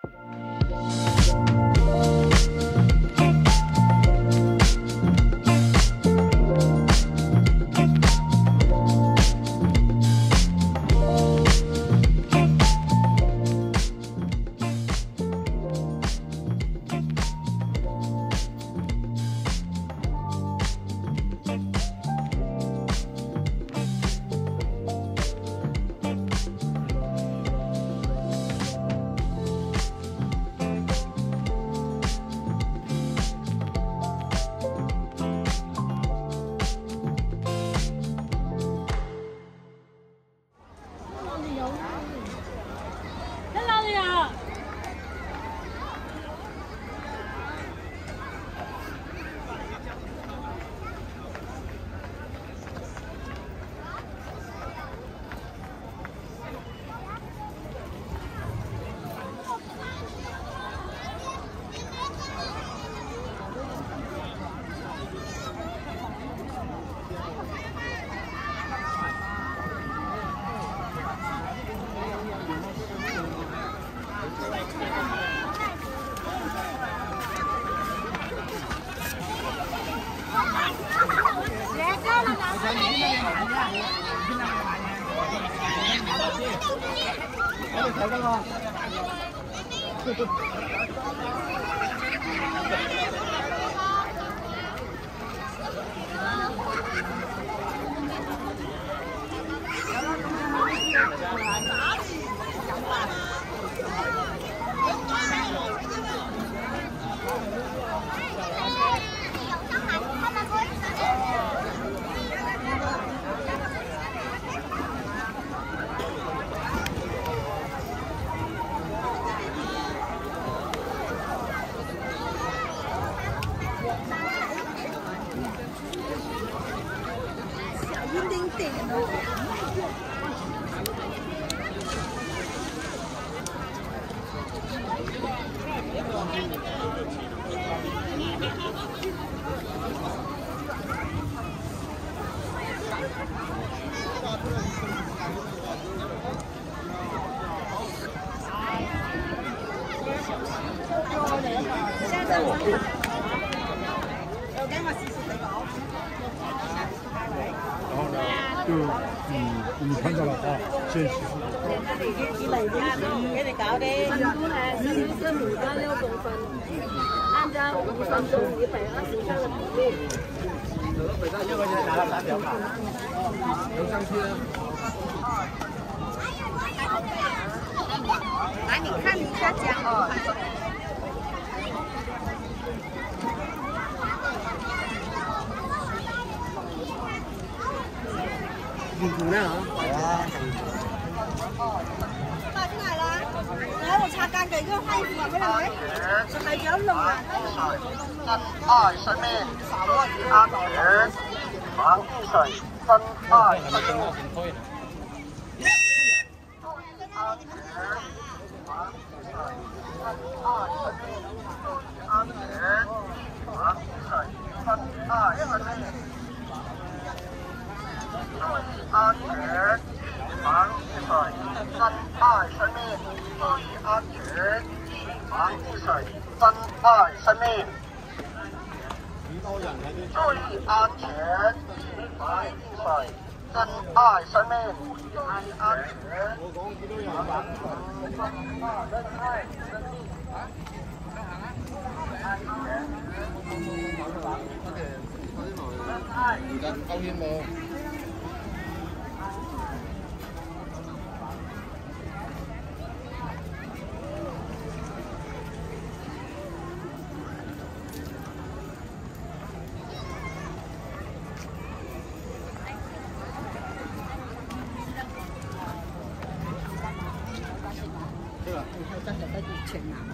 你看到了啊，谢谢。 给你搞的。是牡丹6公分，按照5分钟120克的比例。 有上去了。 来，你看一下姜哦。 煮呢？係啊。 賣出嚟啦！你喺度擦間地嗰個閪褲俾你，就係有龍啊！ 真愛水面安全，防溢水，真愛水面。注意安全，防溢水，真愛水面。注意安全，防溢水，真愛水面。注意安全，防溢水，真愛水面。注意安全，防溢水，真愛水面。注意安全，防溢水，真愛水面。注意安全。我講幾多人啊？真愛生命。而家高興冇？ 真係得熱情啊！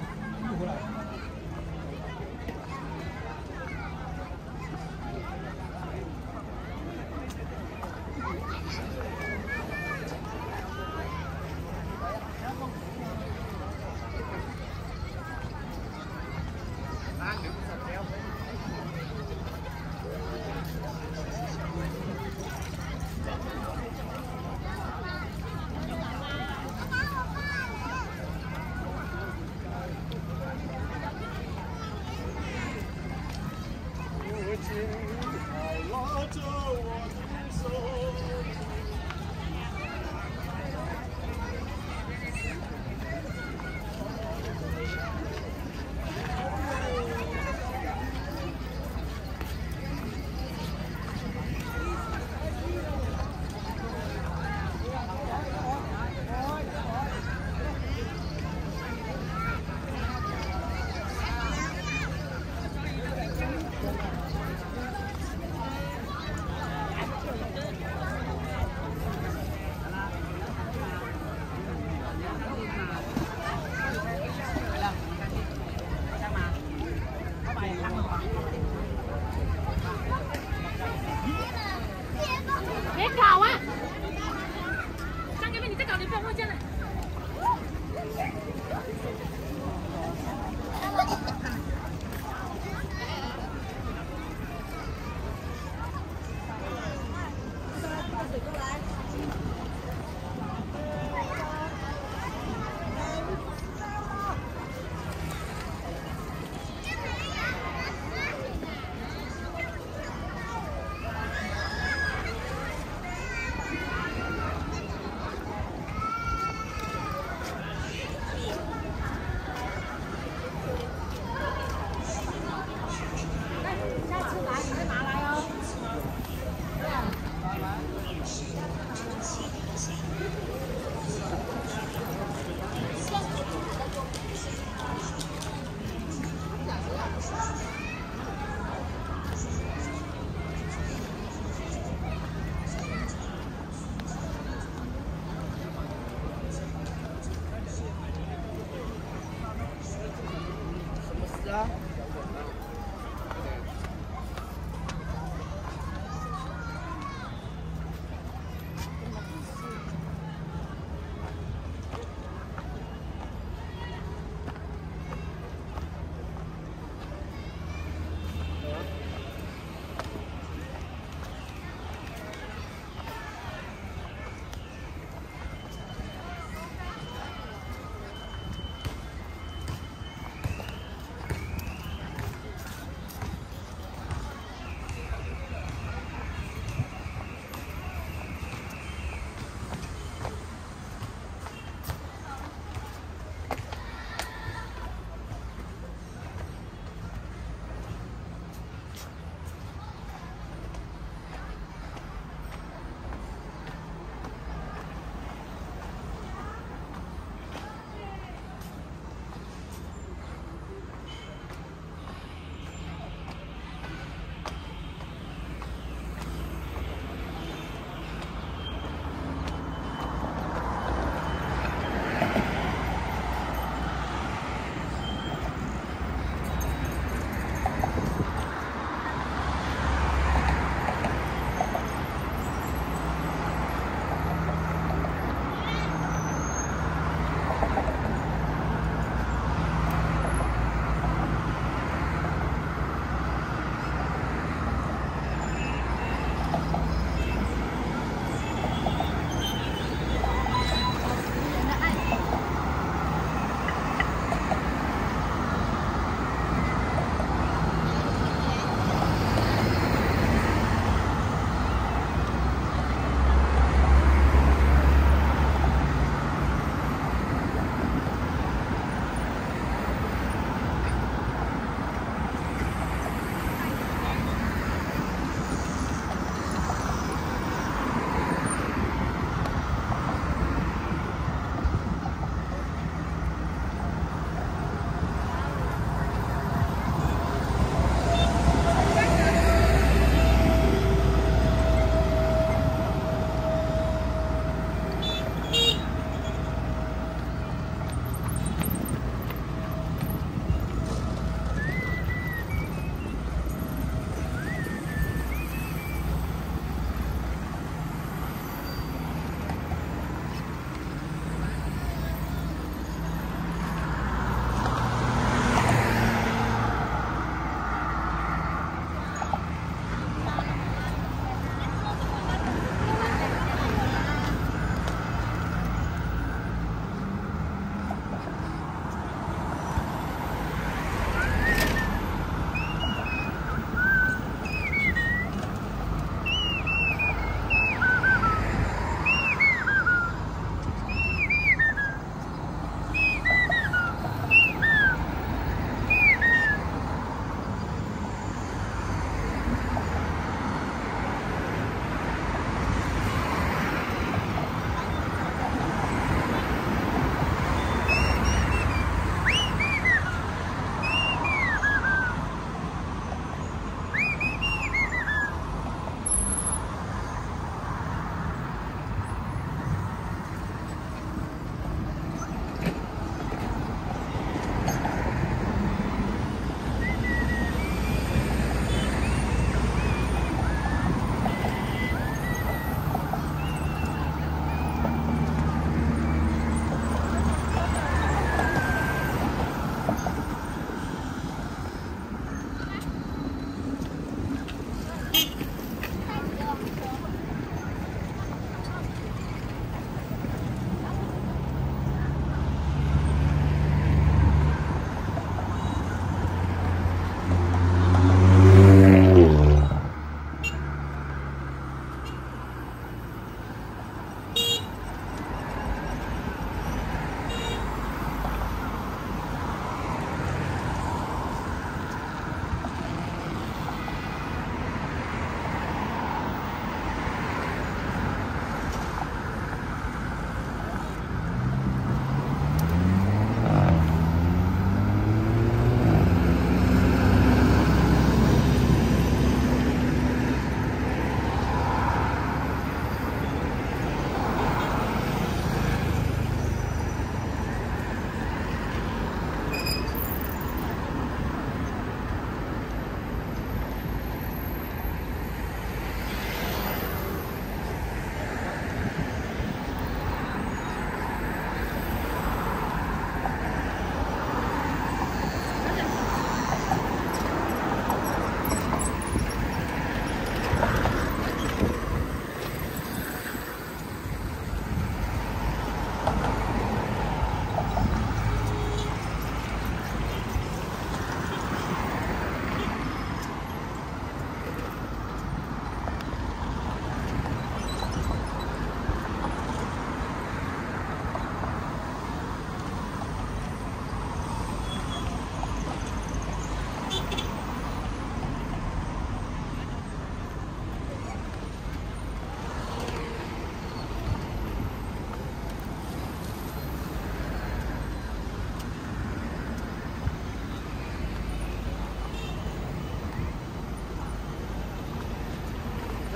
了。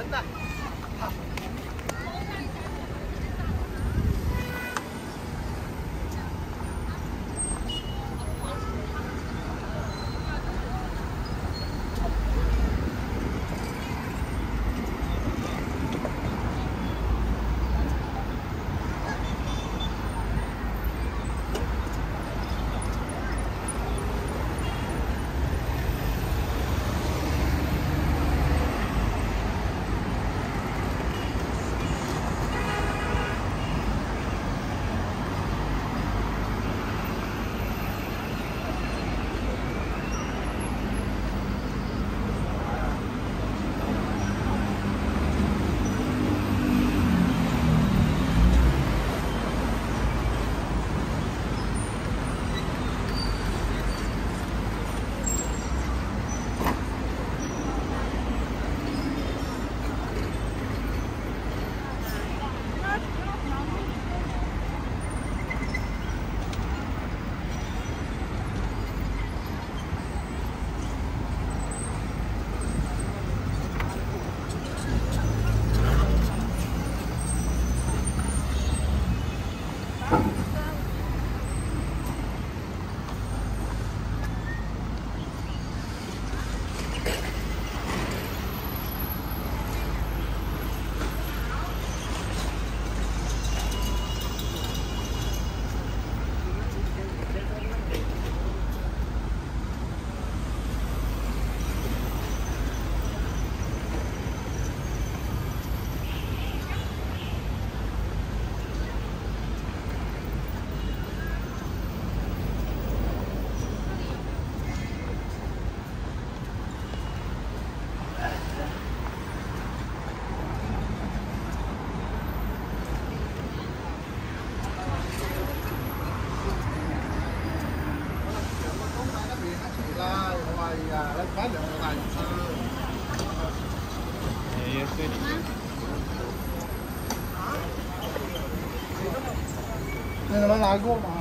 你们来过吗？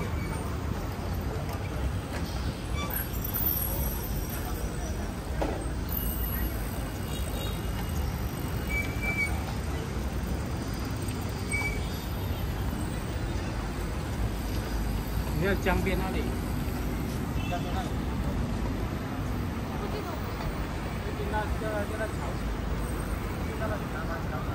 你要江边那里，江边那里，就那草，就那个南方桥。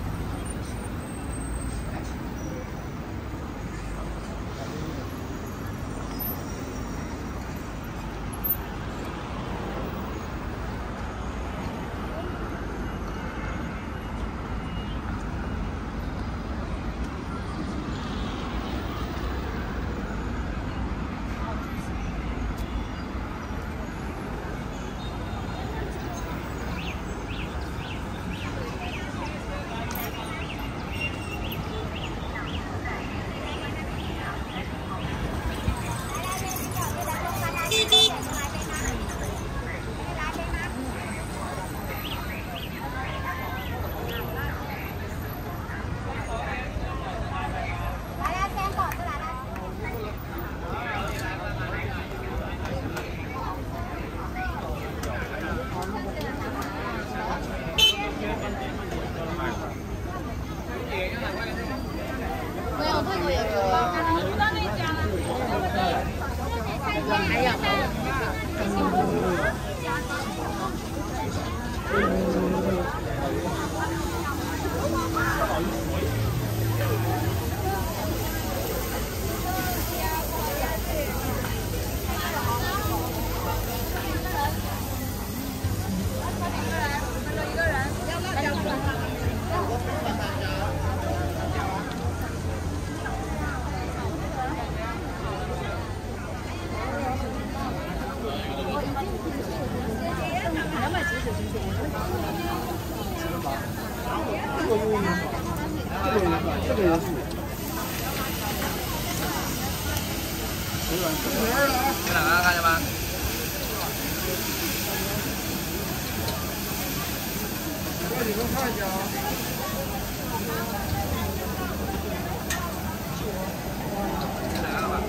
这个也是。 这两个看见吗？ 这你们看一下啊。 这两个吧。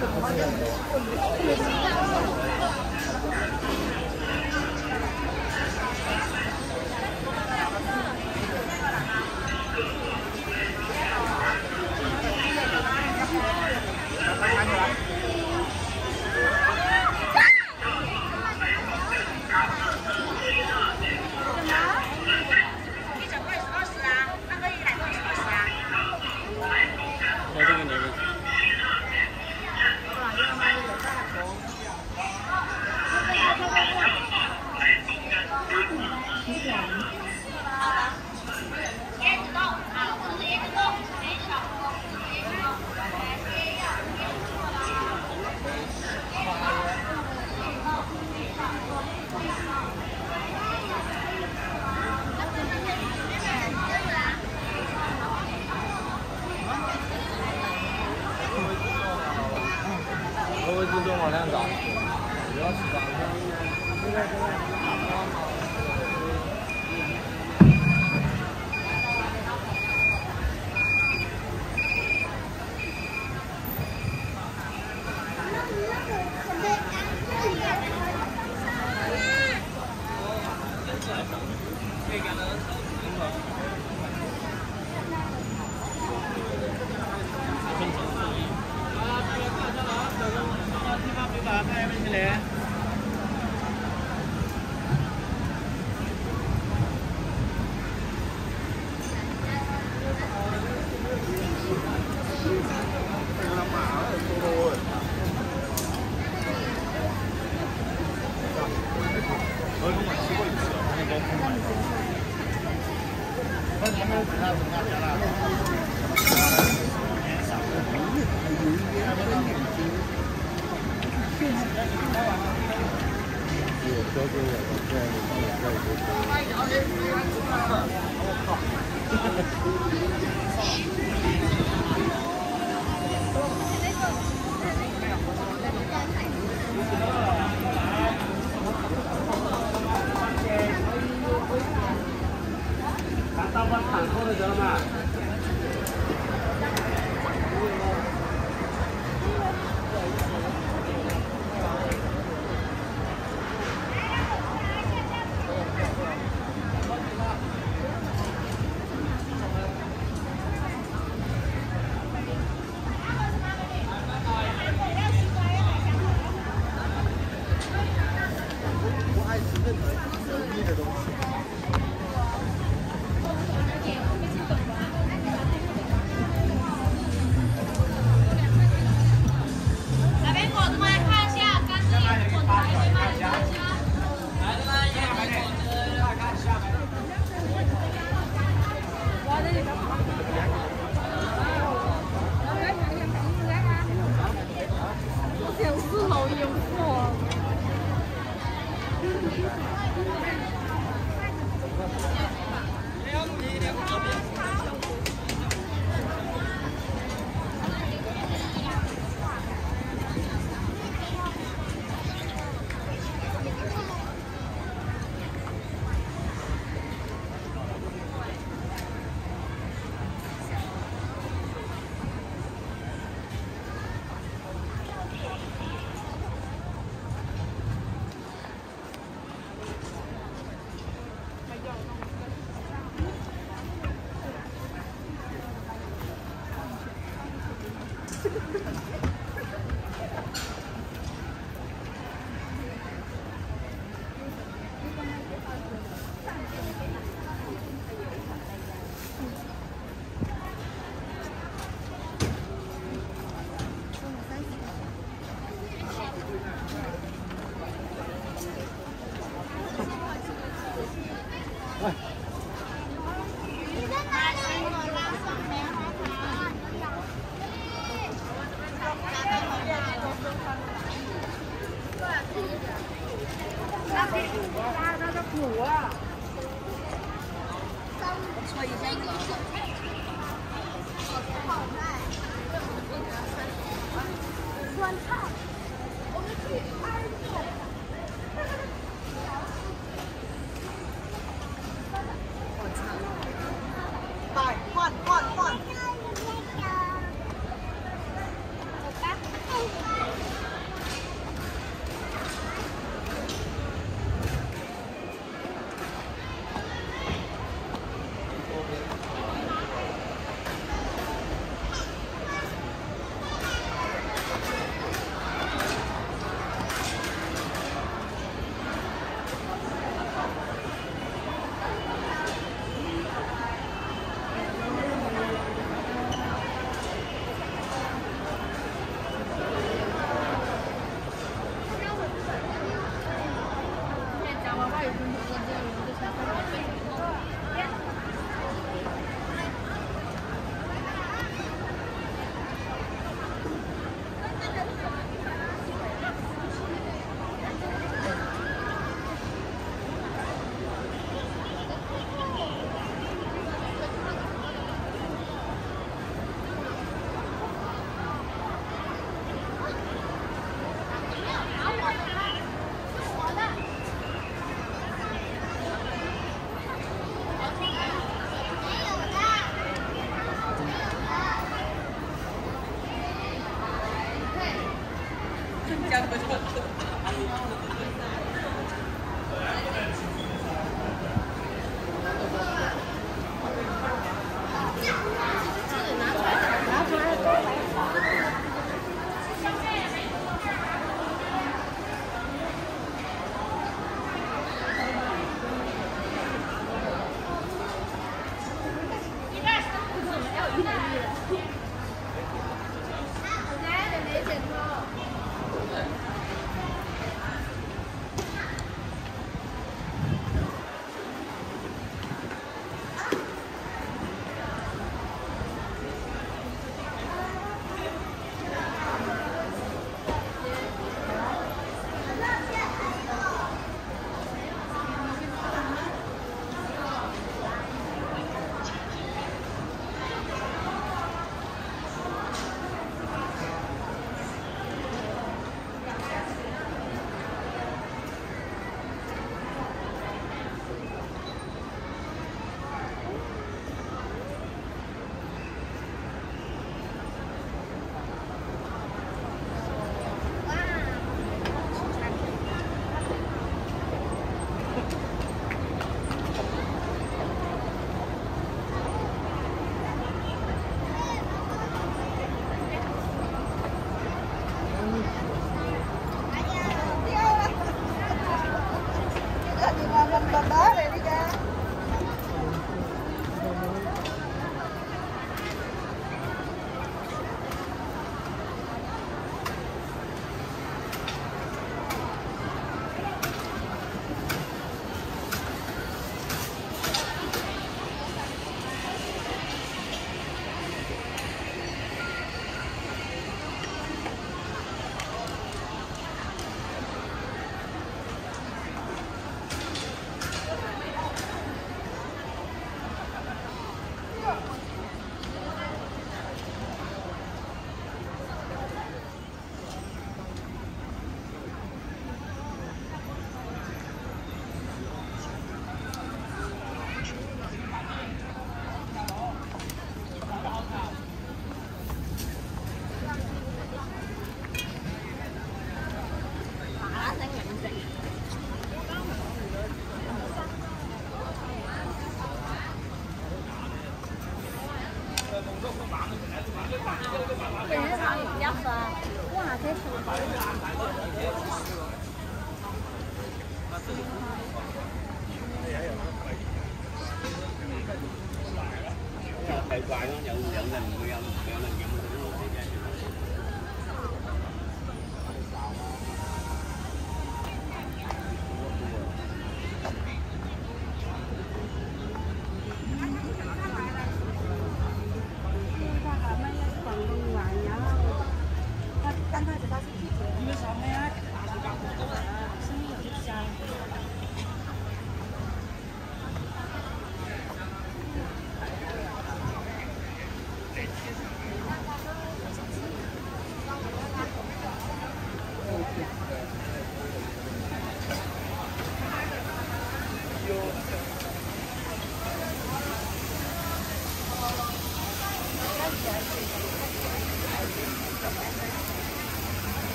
自动往上涨，不要起涨。 换。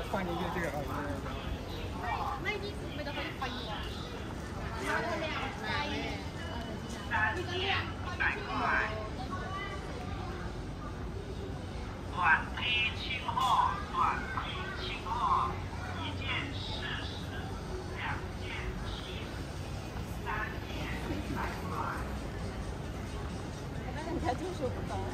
放进去这个好像。 那一直没得可以翻译啊。300块。短批清货，短批清货，1件40，2件70，3件100块。 那人家就说不到。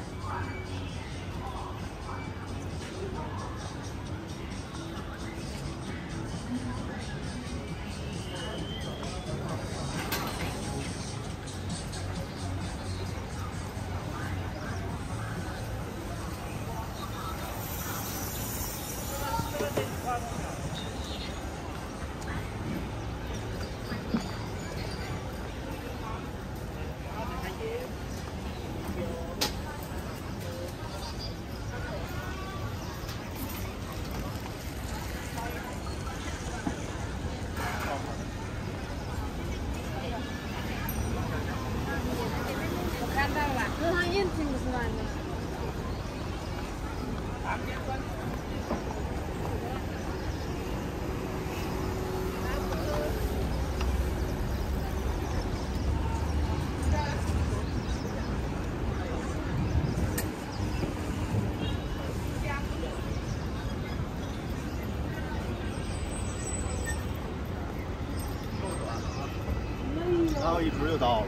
然后一直就到了。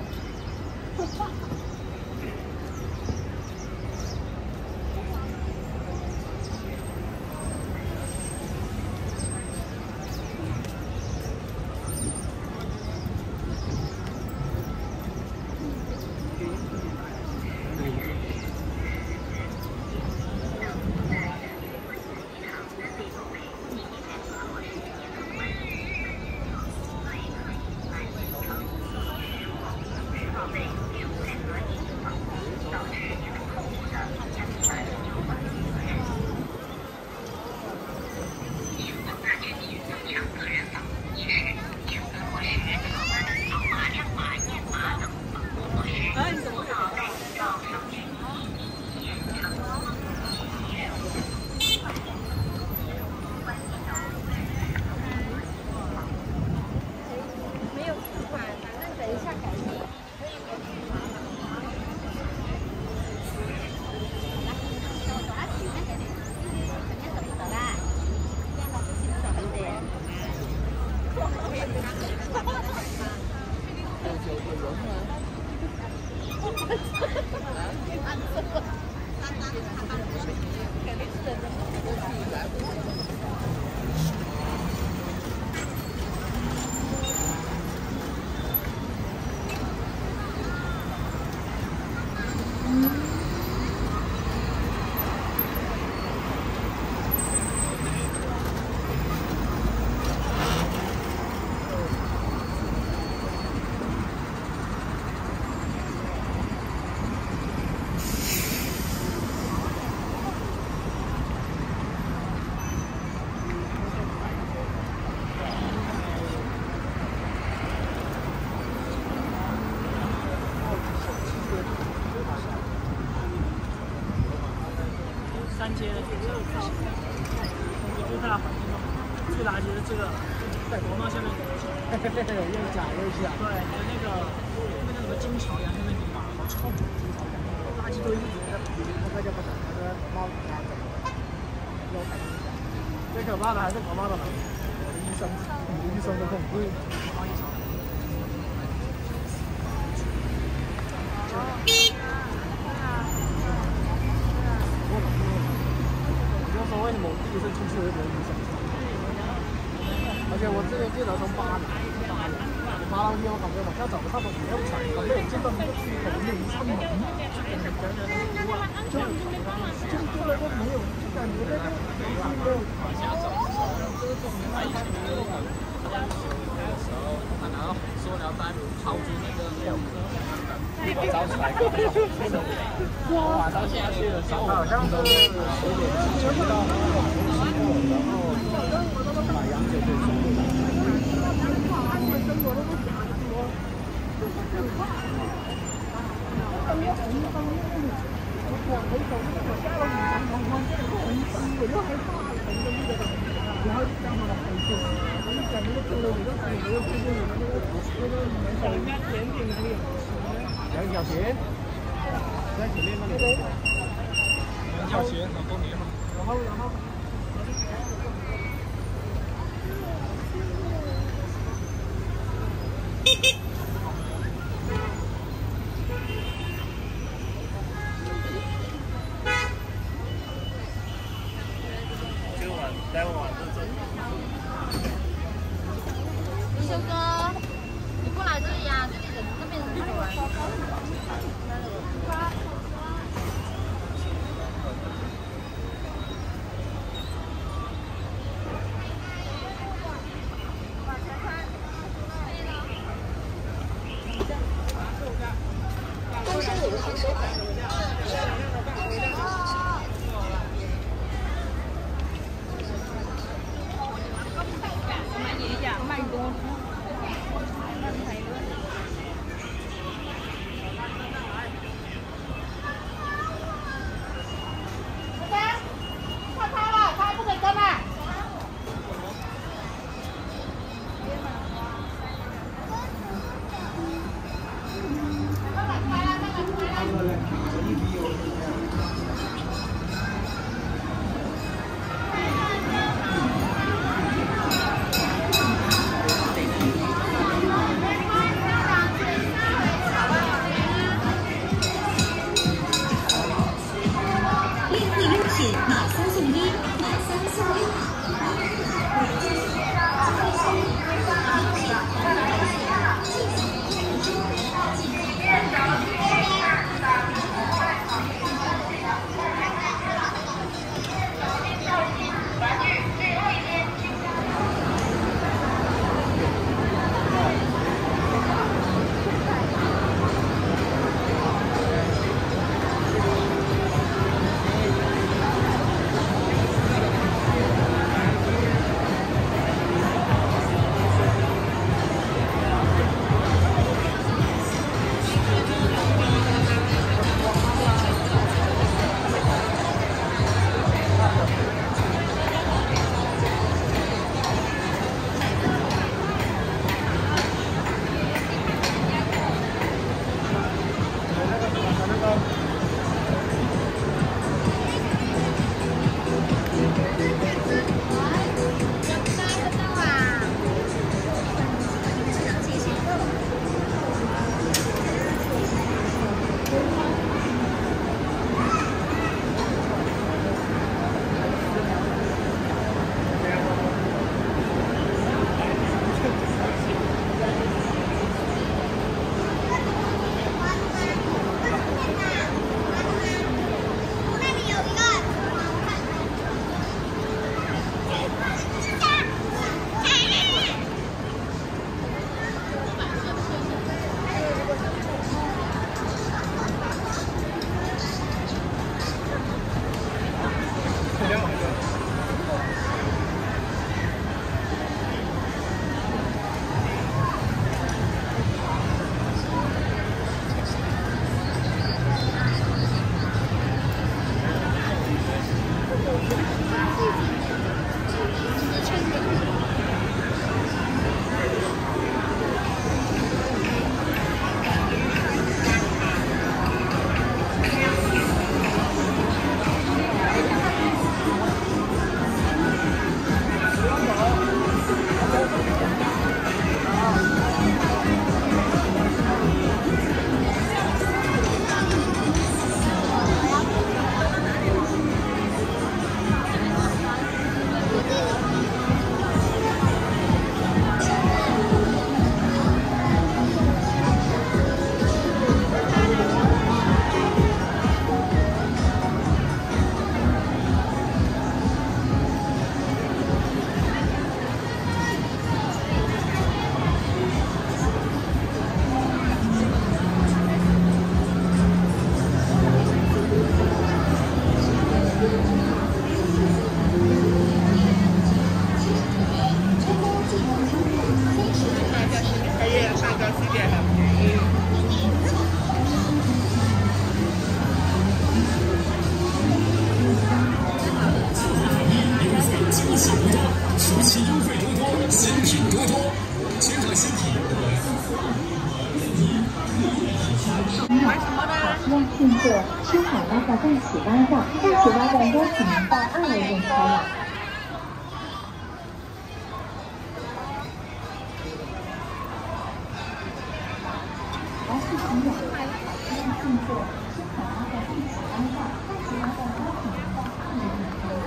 3阶的学校，我觉得它的环境都很好。最垃圾的这个，在国贸下面有一些， 又假又假。 对，还有那个什么金朝阳那边地方，好臭，垃圾堆一堆的。 那就不能，那个国贸它怎么有感觉？最可怕的还是国贸的医生，医生的恐怖。为什么我第一次出去会觉得医生？而且我这边记得从8楼上去，我感觉往下走差不多没有踩，感觉我这个区很没有上门，就这个都没有，就感觉这个没有往下走的时候，这种他以前没有大家开的时候，他拿到塑料袋抛出那个料壳，我找出来过，哇，到现在去的时候好像都是10点7到然后把羊酒给送过来。我下了5层，我就害怕了， 人家甜品那里有两小鞋，在前面那里。两小鞋，很多年嘛。然后。 修哥，你过来这里呀，这里人这边人多。 东山银行收款。 进行的暑期优惠多多，新品多多，全场新品。 好，让庆祝青海拉萨大喜八站，大喜八站邀请您到2位用餐了。来，是朋友，让庆祝青海拉萨大喜八站，大喜八站邀请您到2位用餐。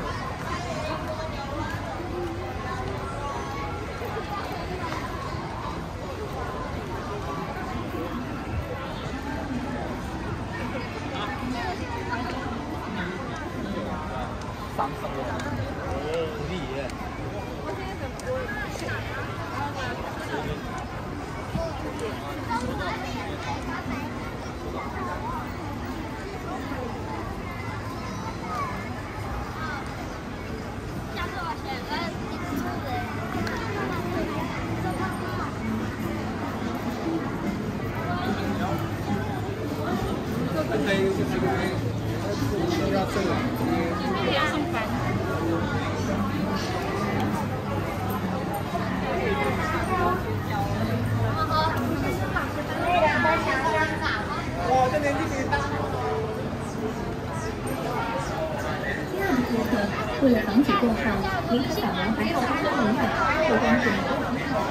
为了防止过旱，您可把门还要关上门板，或关注门。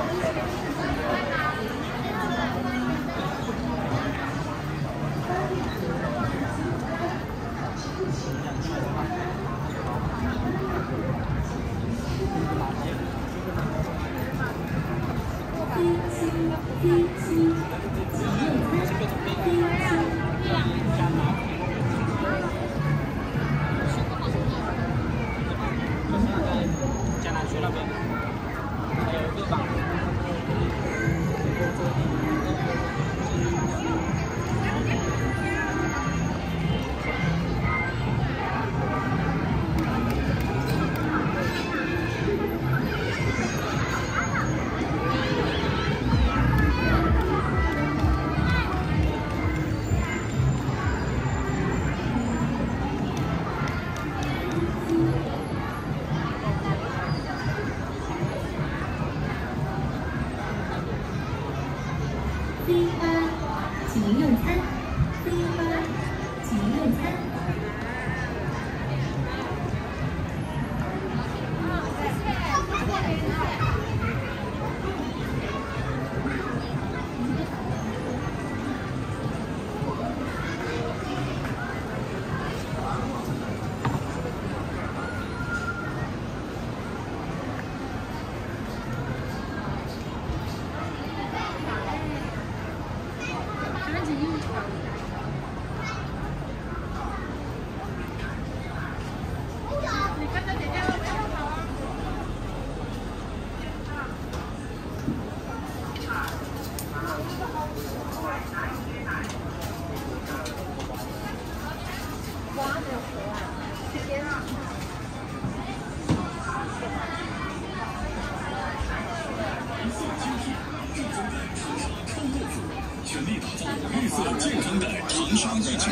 全力打造绿色健康的长沙一区。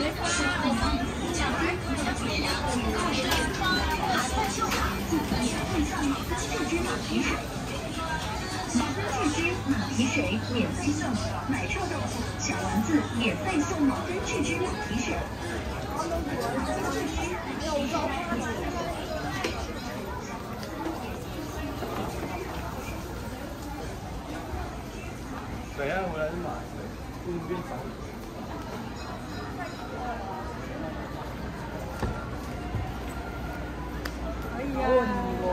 马蹄水免费送，奶臭豆腐、小丸子免费送毛根去脂马蹄水。 等下回来就买，路边找你。哎呀！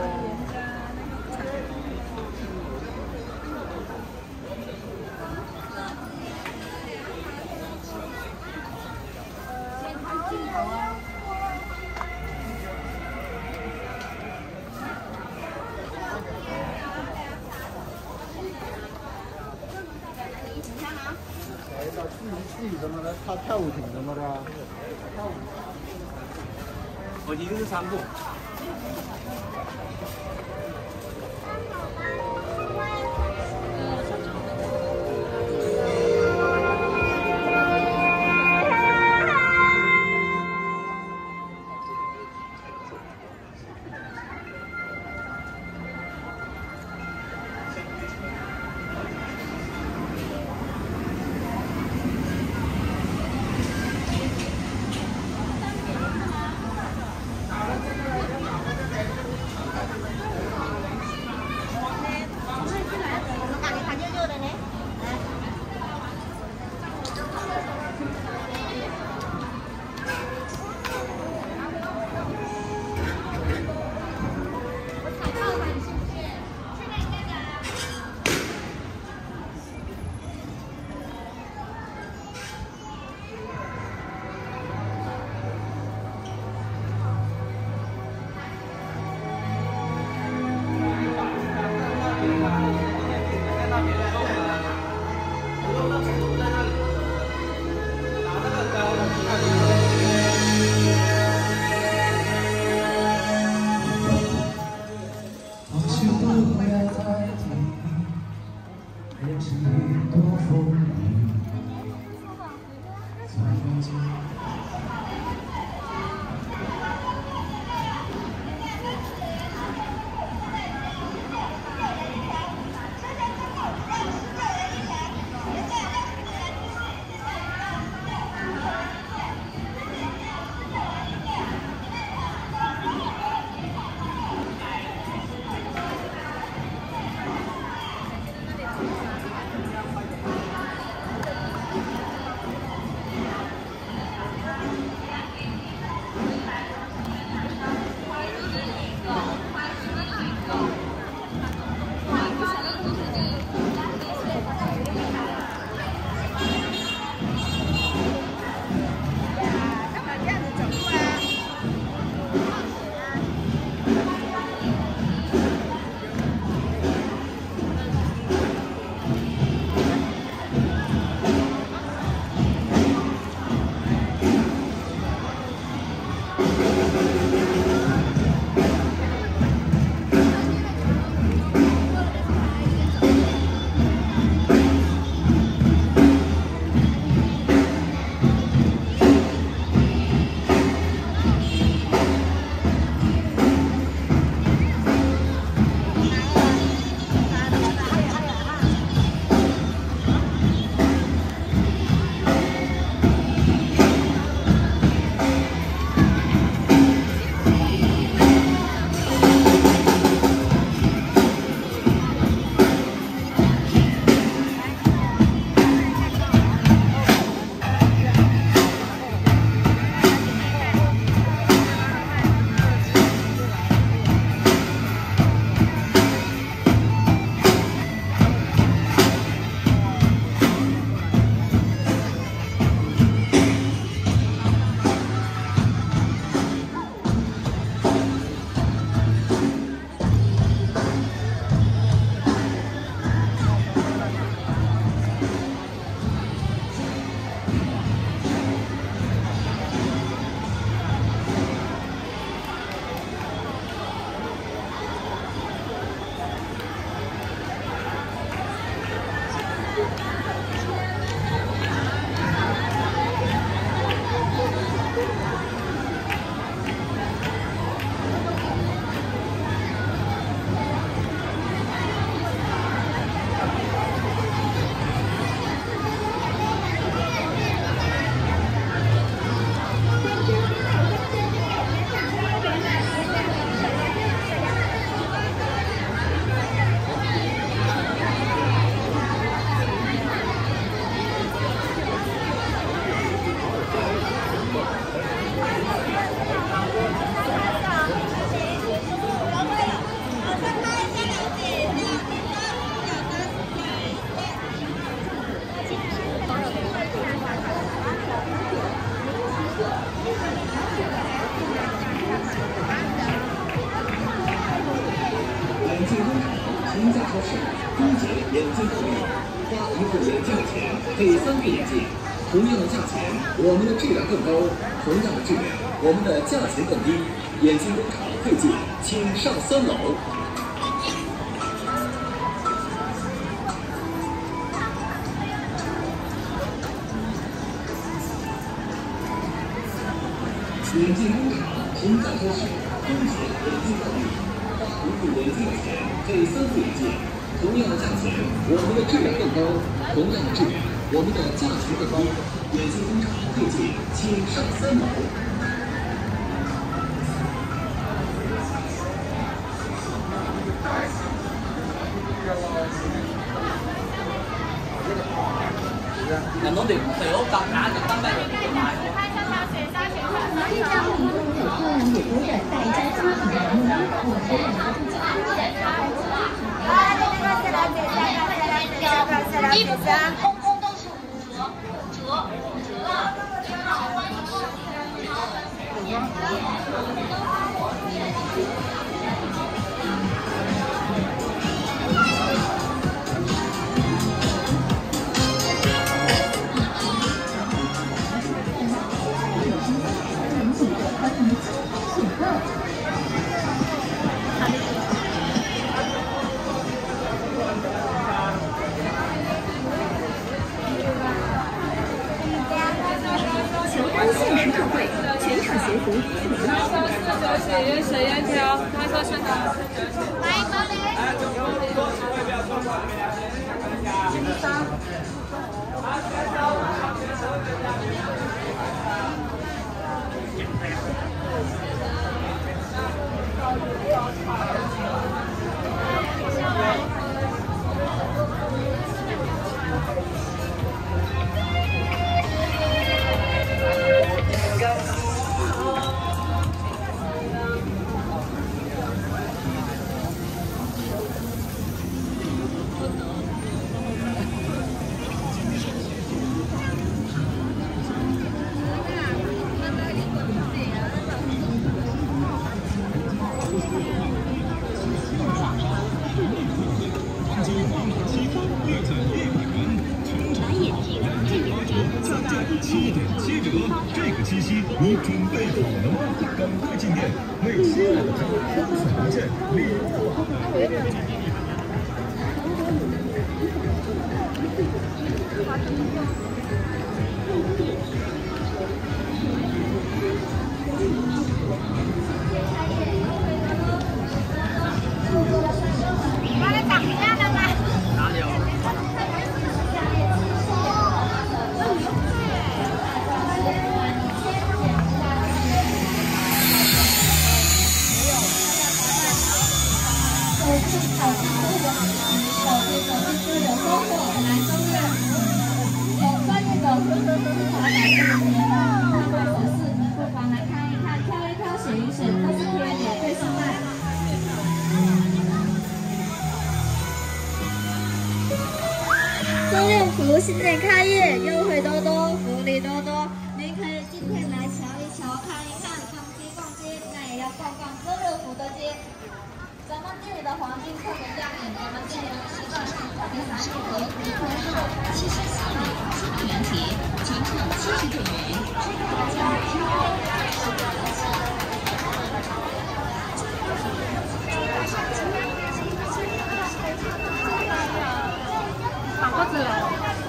自己什么的，他跳舞挺什么的啊？跳舞。我一定是仓库。 配3个眼镜，同样的价钱，我们的质量更高；同样的质量，我们的价钱更低。眼镜工厂配镜，请上3楼。眼镜工厂评价标识：风险眼镜教育，花1副眼镜的钱配3副眼镜。同样的价钱，我们的质量更高；同样的质量，我们的价钱更低。眼镜工厂配镜，请上3楼。 人哋肥佬夾硬就得咩？ 这张民众可控也有着代交金品的目的，我是很高兴。 衣服通通都是5折。 你准备好了吗？赶快进店，为亲爱的他挑选一件礼物吧！ 把它挡下了吗？ 哪里有？ 周六福新店开业，优惠多多，福利多多。您可以今天来瞧一瞧，看一看，逛街逛街，那也要逛逛周六福的街。咱们店里的黄金特别亮眼，我们店有12种小店3组合，70细米金圆体，全场70对元，支付大家哪个字来？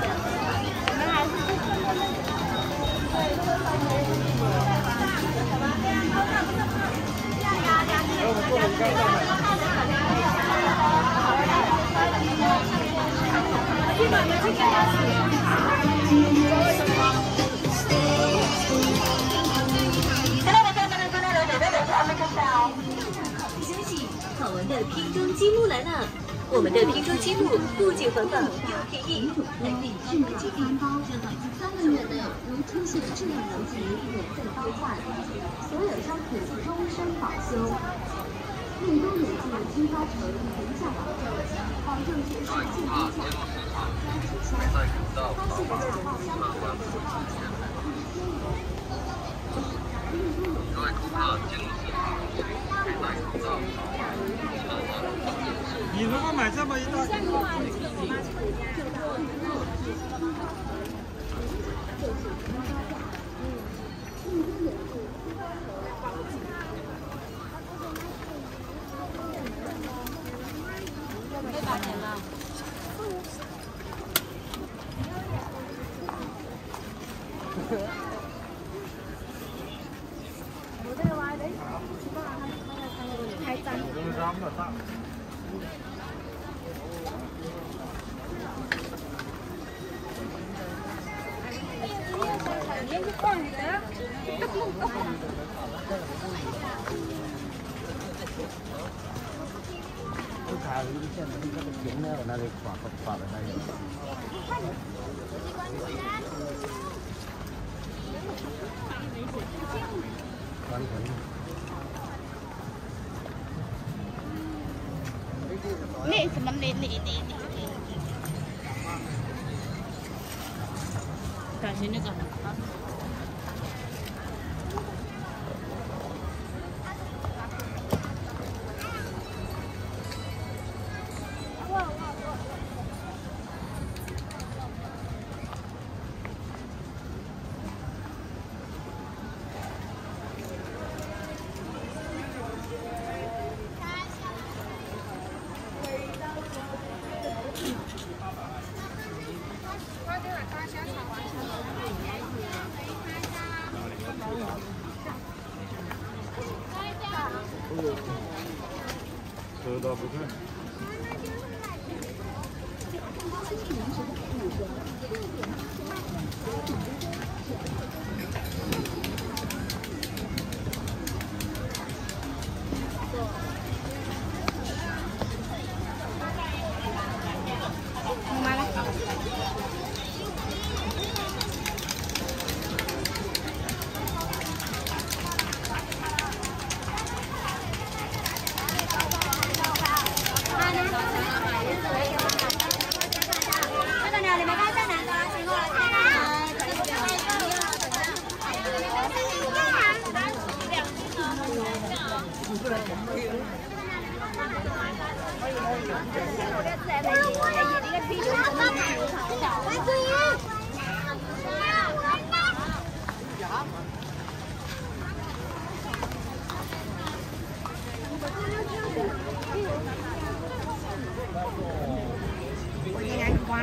消息，好玩的拼装积木来了！我们的拼装积木不仅环保又便宜，还可以智能机顶包，3个月内如出现质量问题免费包换，所有商品终身保修。更多眼镜批发成平价保证，保证全市最低价，专属销，高性价商品各位顾客进入市场请佩戴口罩。 你如果买这么一大， 你什么你， 感情那个。 这倒不是。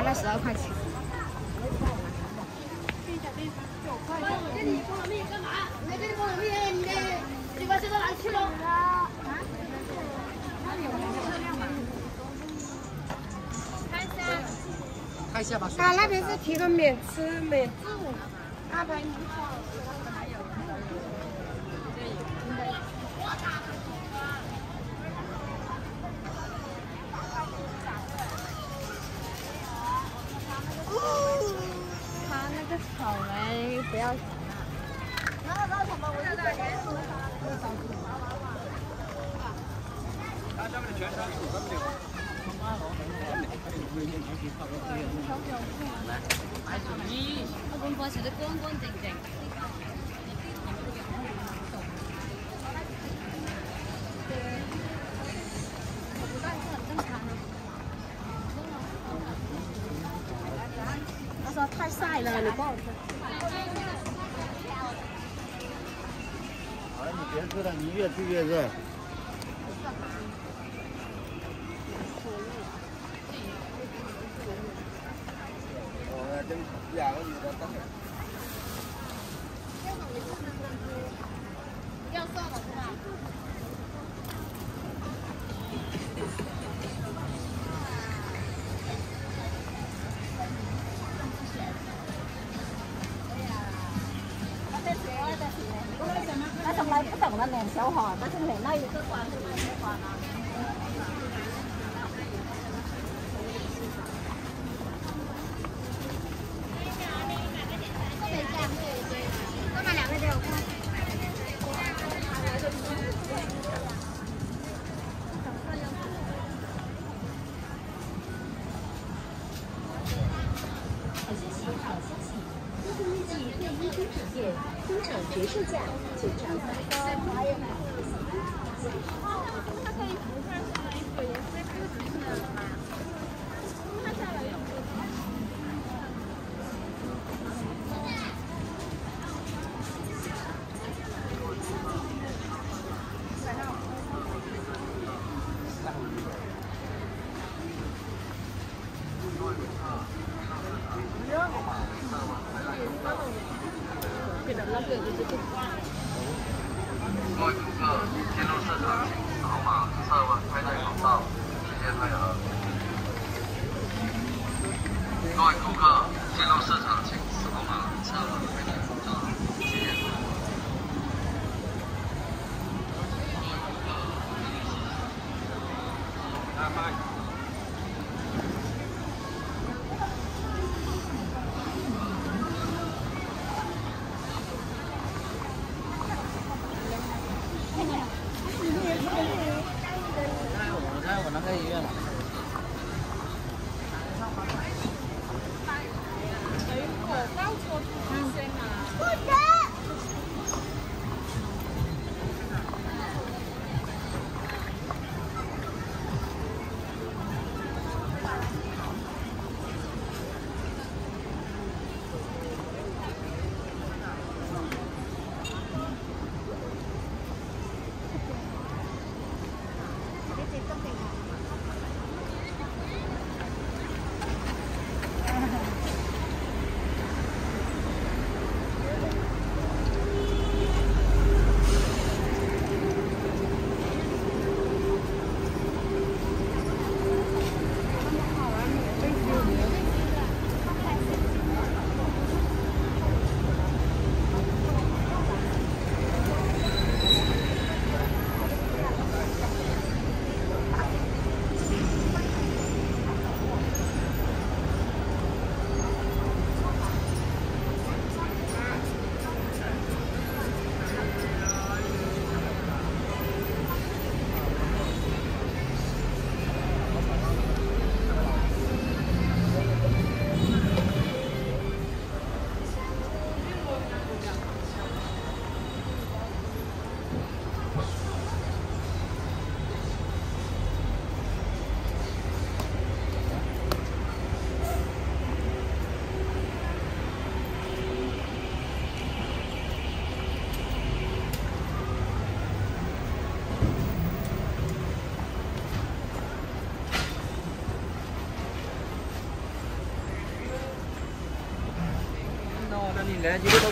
拿了12块钱。 我给你菠萝蜜干嘛？我给你菠萝蜜，你把这个拿去喽。 看一下吧。 他那边是提供免吃免住，安排你好。他那个草莓不要钱啊。那什么，我就在原路上。他下面的全场是分流。 買條衣， 我本課時都乾乾淨淨。他說太曬了，你幫我吃。 哎，你别吃了，你越吃越热。 要算了是吧？ 他從來不懂得練小學，但是練那一個關是哪一關啊？ 多买2个给我看。 好消息，好消息！公司预计对1天体验通常折售价就涨3%。 它可以不算是一个也是不值的吧？它下来有。 各位顾客，进入市场请扫码测温佩戴口罩，谢谢配合。各位顾客，进入市场请扫码测温佩戴口罩，谢谢配合。 我那个医院了。 口罩戳出先啊！ 那你来几个都。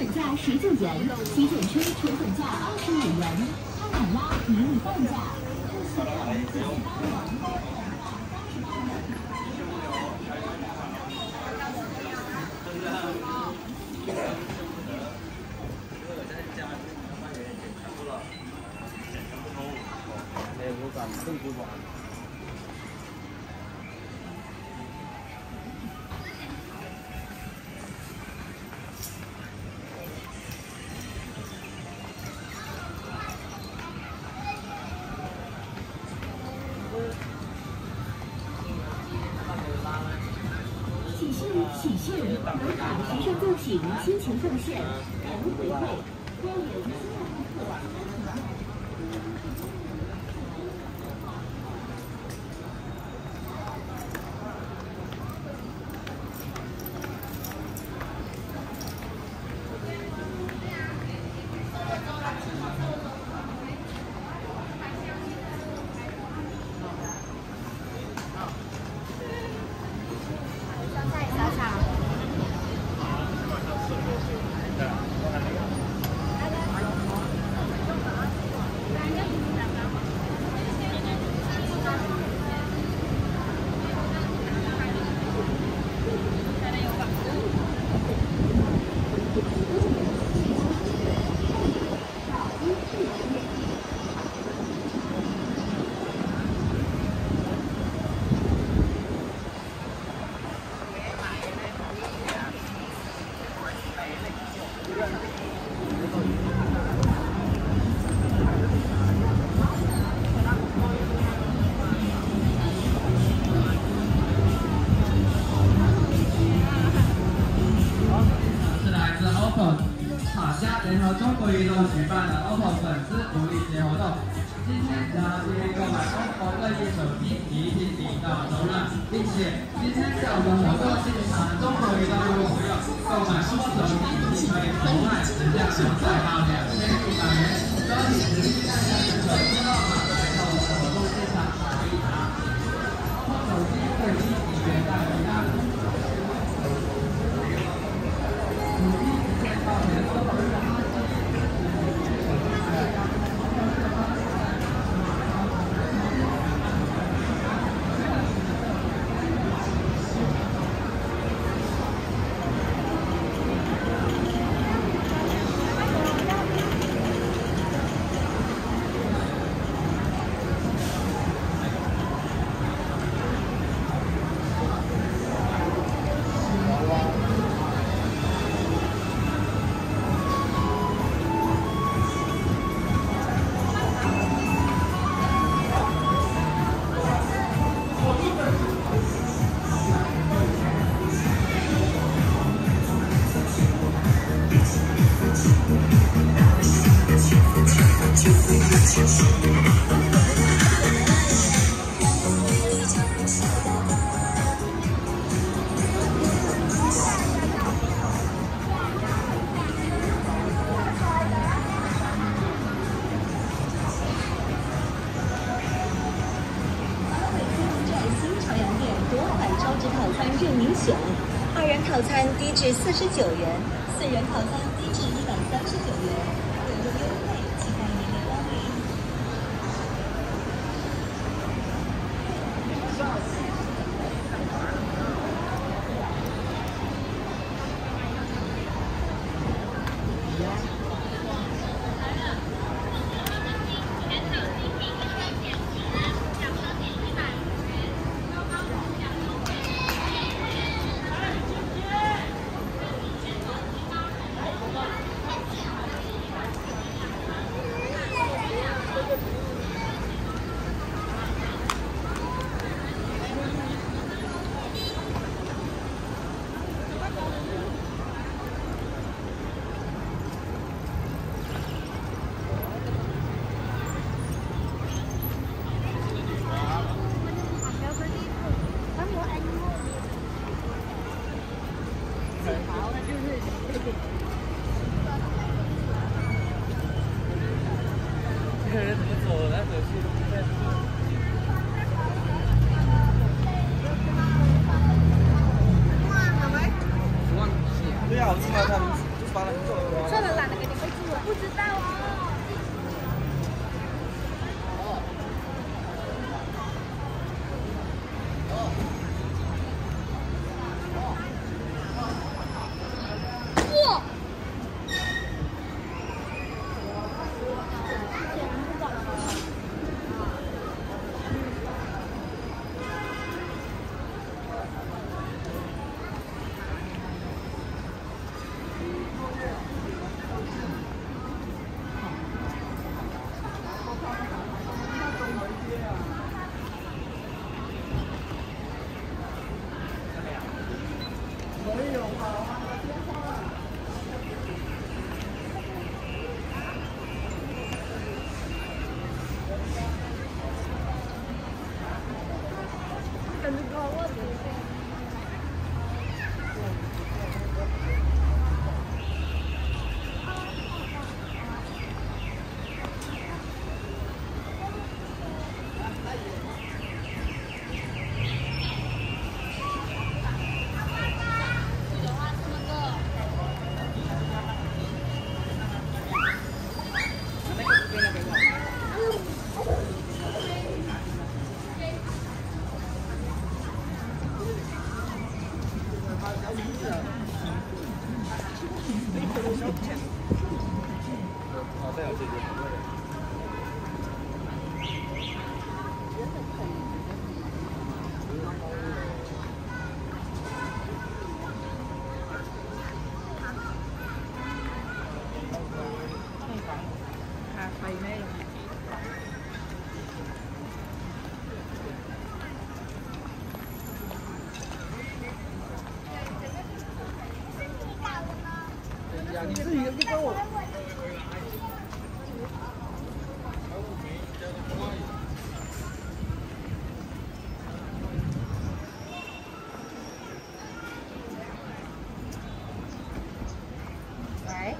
本价19元，基准车成本价25元，它满拉迷你半价，特写款48元。 更不管。 喜讯！门卡时尚造型亲情奉献，同回馈，欢迎新来客。 中国移动举办的 OPPO 粉丝福利节活动，今天大家可以购买 OPPO 任意手机一批领到手软，并且今天下午的活动现场，中国移动如果要购买 OPPO 手机，可以额外直接200到2100元，抓紧时间看一下你的手机号码，来到我们的活动现场拿一拿。OPPO 手机会立即元旦回答。手机直接到你的OPPO。 2人套餐低至49元，4人套餐低至139元，各有优惠，期待您的光临。 对啊，我知道他们就是把它做。 你自己去跟我。 来。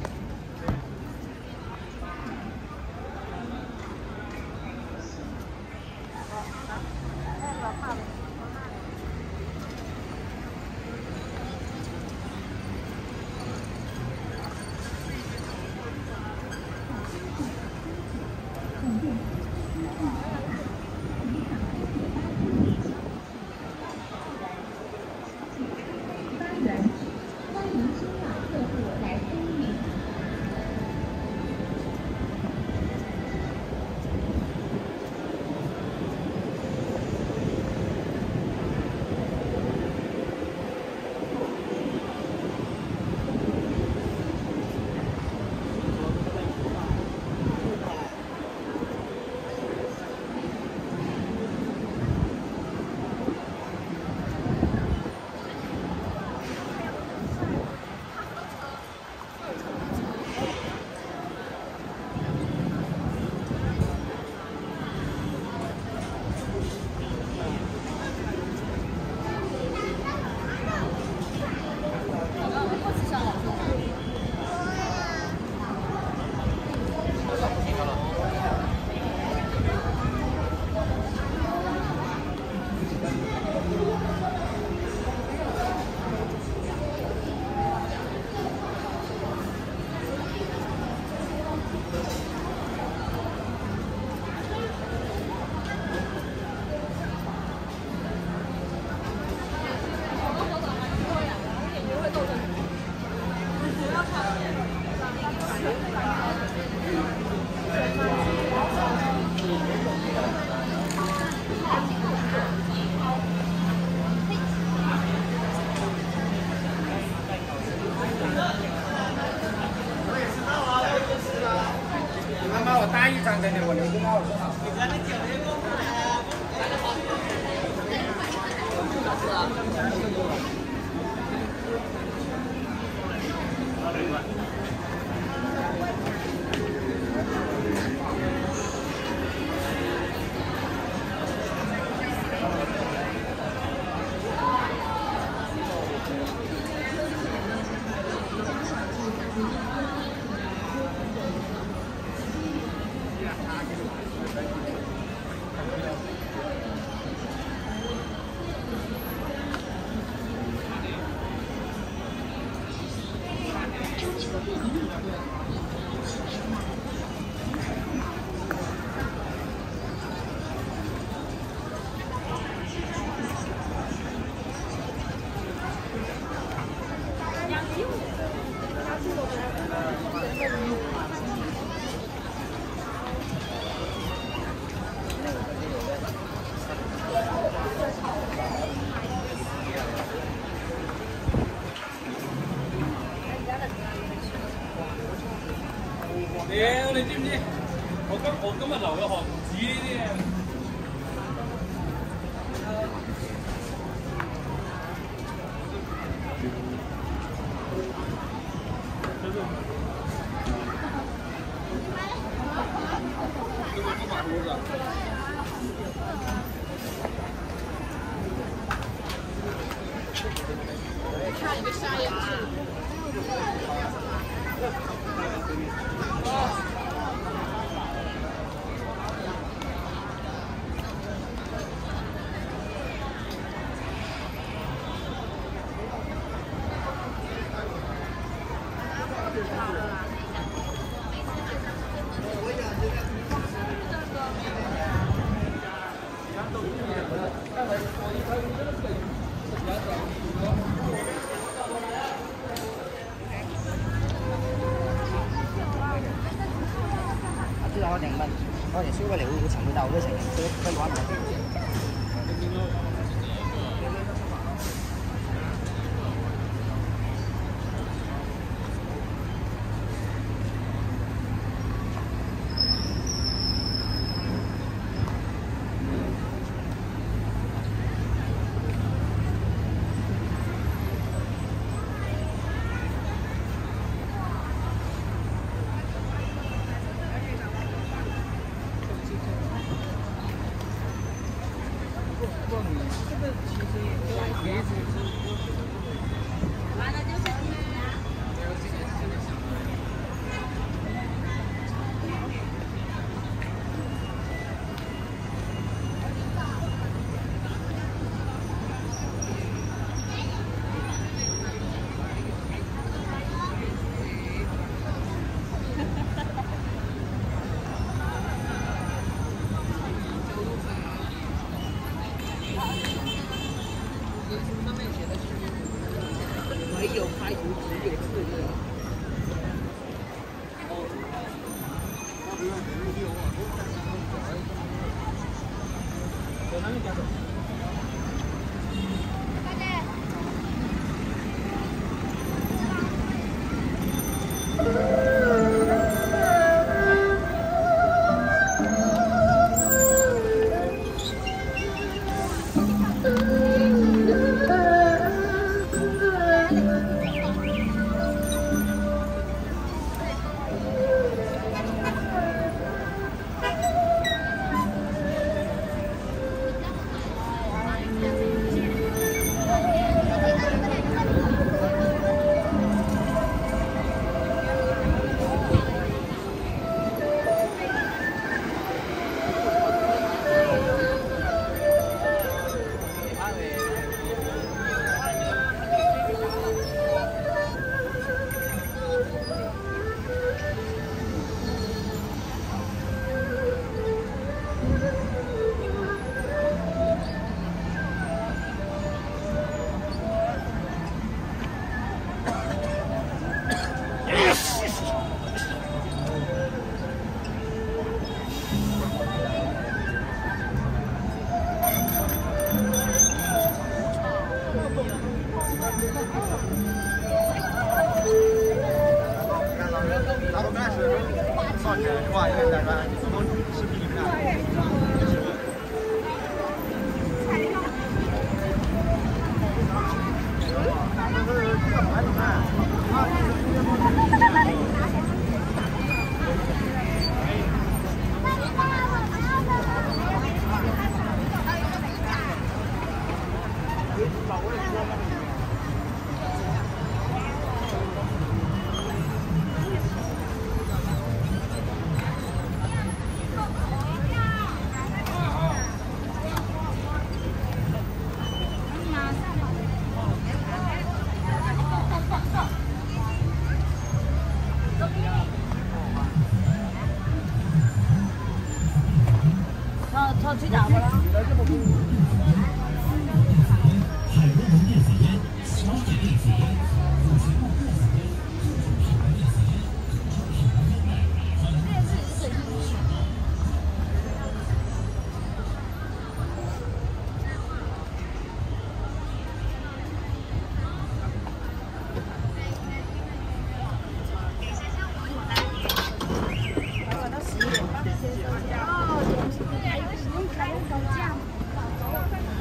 你知唔知？我今日留咗學紙呢啲嘢。 看一个沙眼镜。 啦，我哋問，我哋燒個料會尋到嘅情形，所以不玩埋。 哦，还有手酱。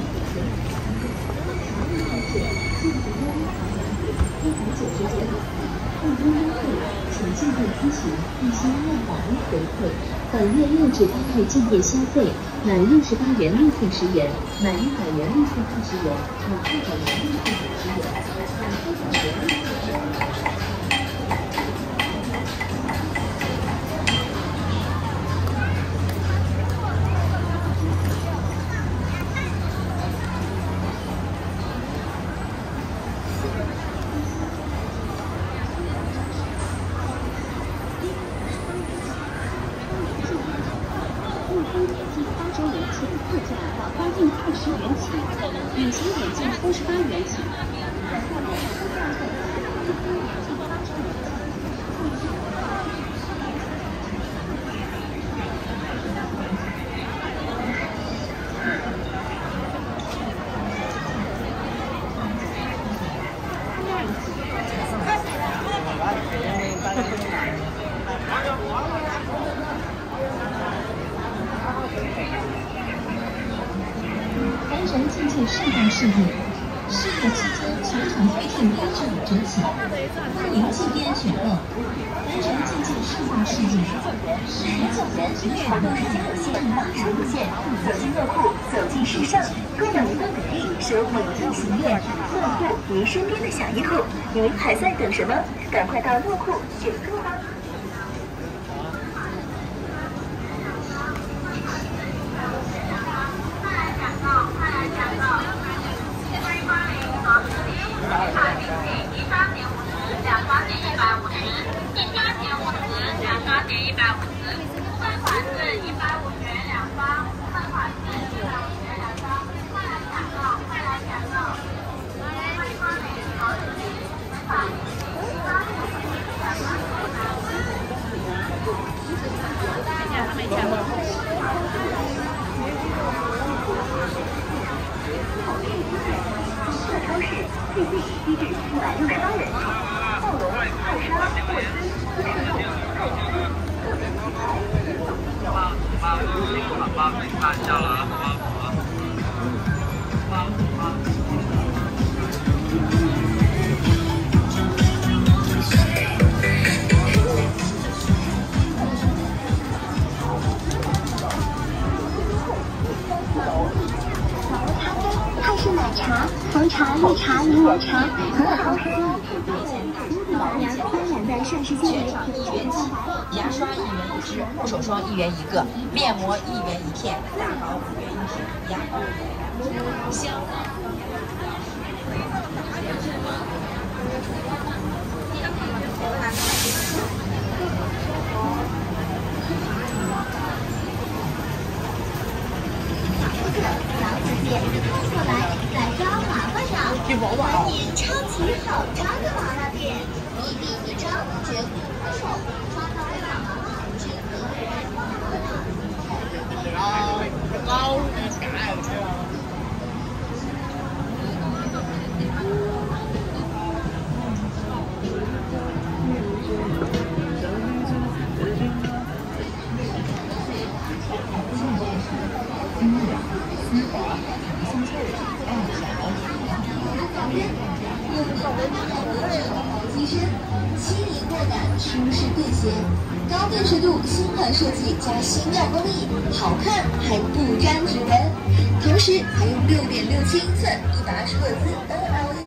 请尽快咨询一些万达回馈。本月6至8日净业消费满68元立送10元，满100元立送20元，满200元立送50元，满300元立送10元。隐形眼镜38元起。凡人境界盛大事业，事业期间全场推进标志5折起，欢迎进店选购。凡人境界盛大事业，事业期间全场推进有限，马上无限。走进乐库，走进时尚，购买1份给力，收每天心愿。乐库，您身边的小医护，您还在等什么？赶快到乐库选购吧！红茶、绿茶、柠檬茶，很好喝。天然的膳食纤维， 1元起，牙刷1元1支，护手霜1元1个，面膜1元1片，大膏5元1支，牙膏香。 过来，来招麻烦了！欢迎超级好抓的麻辣店，一笔一张，绝不脱手，抓到大麻辣，绝不机身轻盈过感，舒适便携，高辨识度，新款设计加新亮工艺，好看还不沾指纹，同时还用6.67英寸120赫兹 NLE